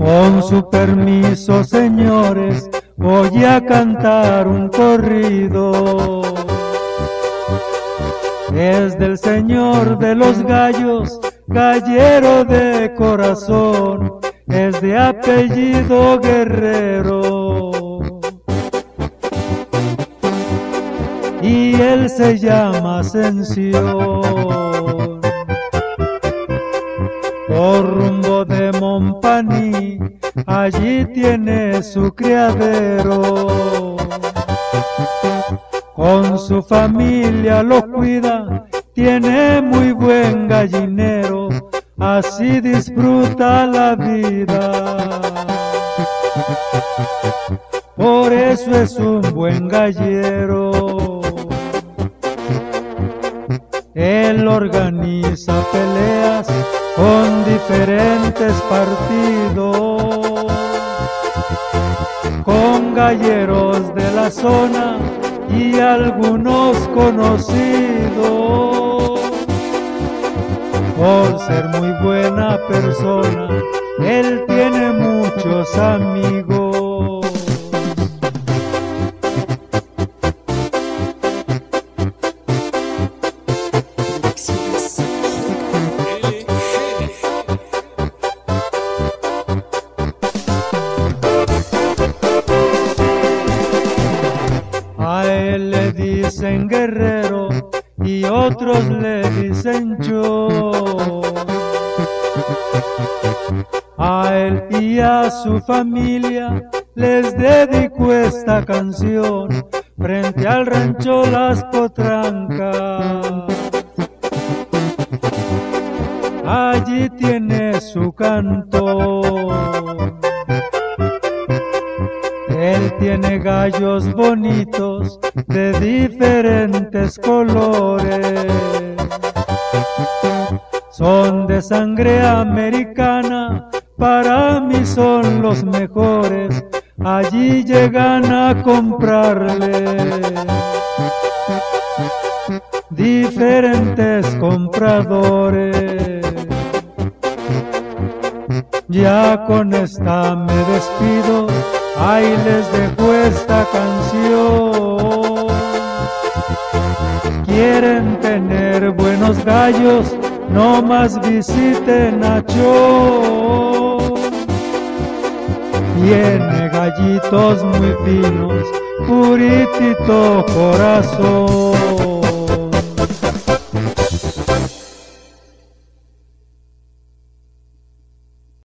Con su permiso, señores, voy a cantar un corrido. Es del señor de los gallos, gallero de corazón, es de apellido Guerrero. Y él se llama Ascensión. Por rumbo de Montpaní, allí tiene su criadero. Con su familia lo cuida, tiene muy buen gallinero, así disfruta la vida. Por eso es un buen gallero. Él organiza peleas con diferentes partidos, con galleros de la zona y algunos conocidos. Por ser muy buena persona, él tiene muchos amigos. A él le dicen Guerrero y otros le dicen Cho. A él y a su familia les dedico esta canción frente al rancho Las Potrancas. Allí tiene su cantón. Él tiene gallos bonitos de diferentes colores. Son de sangre americana, para mí son los mejores. Allí llegan a comprarle diferentes compradores. Ya con esta me despido. Ahí les dejo esta canción. Quieren tener buenos gallos, no más visiten a Cho. Tiene gallitos muy finos, puritito corazón.